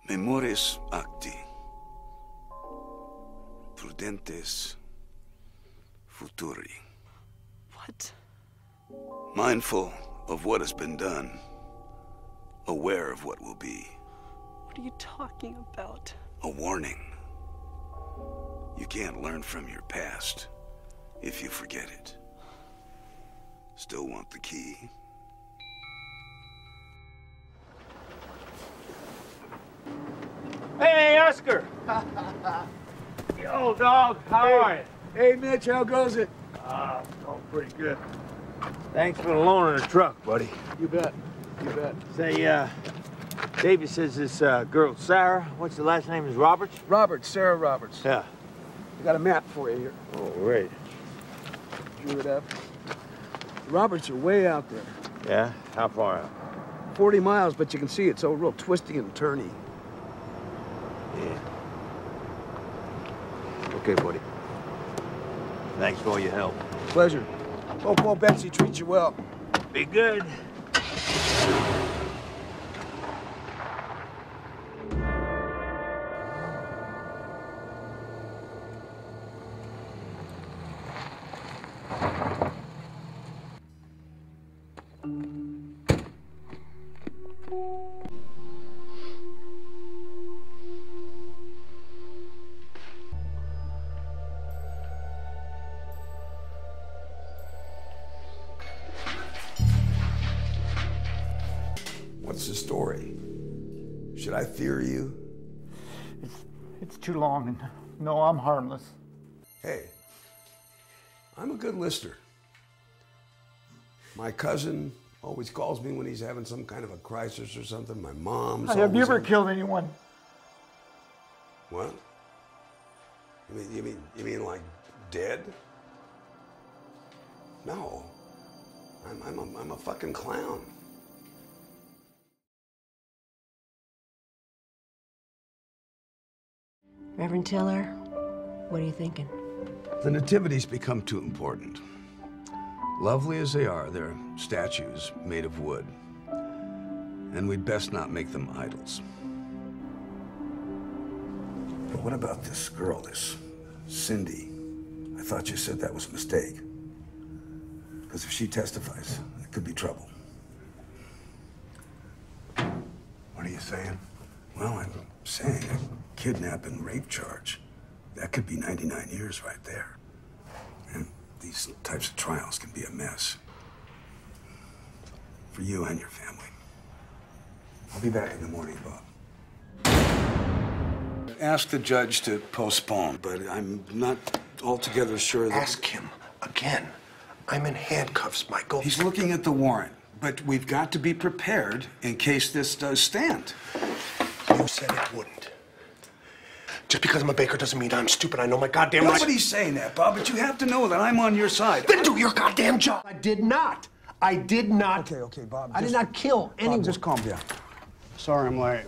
Memoris acti. Prudentes futuri. What? Mindful of what has been done. Aware of what will be. What are you talking about? A warning. You can't learn from your past if you forget it. Still want the key? Hey, Oscar! Yo, dog, how are you? Hey, Mitch, how goes it? Going pretty good. Thanks for the loan of the truck, buddy. You bet. You bet. Say, David says this girl, Sarah, what's the last name, is Roberts? Roberts, Sarah Roberts. Yeah. I got a map for you here. Oh, great. Drew it up. The Roberts are way out there. Yeah? How far out? 40 miles, but you can see it's so real twisty and turny. Yeah. Okay, buddy. Thanks for all your help. Pleasure. Hope old Betsy treats you well. Be good. What's the story? Should I fear you? It's too long, and no, I'm harmless. Hey, I'm a good listener. My cousin always calls me when he's having some kind of a crisis or something. My mom's Have you always ever killed anyone? What? You mean like dead? No. I'm a fucking clown. Reverend Tiller, what are you thinking? The nativities become too important. Lovely as they are, they're statues made of wood. And we'd best not make them idols. But what about this girl, this Cindy? I thought you said that was a mistake. Because if she testifies, it could be trouble. What are you saying? Well, I'm saying a kidnap and rape charge. That could be 99 years right there. And these types of trials can be a mess. For you and your family. I'll be back in the morning, Bob. Ask the judge to postpone, but I'm not altogether sure that... Ask him again. I'm in handcuffs, Michael. He's looking at the warrant, but we've got to be prepared in case this does stand. You said it wouldn't. Just because I'm a baker doesn't mean I'm stupid. I know my goddamn right. Nobody's saying that, Bob, but you have to know that I'm on your side. Then do your goddamn job. I did not. I did not. Okay, Bob. I did not kill anyone. Bob, just calm down. Sorry I'm late.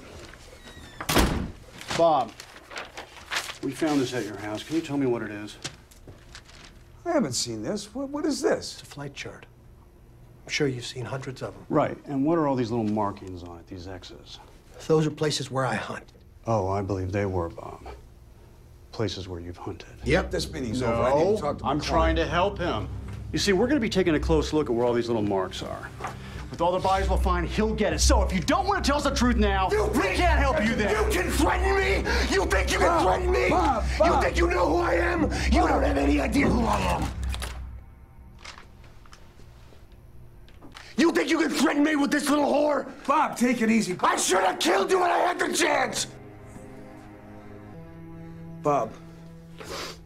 Bob, we found this at your house. Can you tell me what it is? I haven't seen this. What is this? It's a flight chart. I'm sure you've seen hundreds of them. Right, and what are all these little markings on it, these X's? Those are places where I hunt. Oh, I believe they were, Bob. Places where you've hunted. Yep, this meeting's over. I need to talk to my I'm trying to help him. You see, we're going to be taking a close look at where all these little marks are. With all the bodies we'll find, he'll get it. So if you don't want to tell us the truth now, we can't help you then. You can threaten me? You think you can threaten me? Bob. You think you know who I am? You don't have any idea who I am. You think you can threaten me with this little whore? Bob, take it easy. I should have killed you when I had the chance! Bob,